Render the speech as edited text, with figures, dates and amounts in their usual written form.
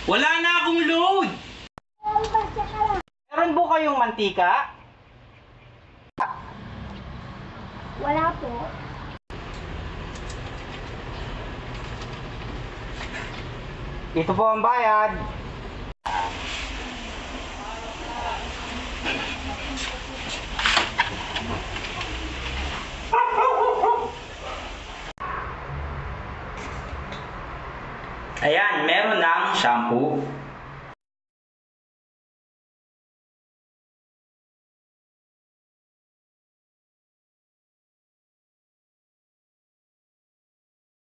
Wala na akong load! Meron po kayong mantika? Wala po. Ito po ang bayad. Ayan, meron ng shampoo.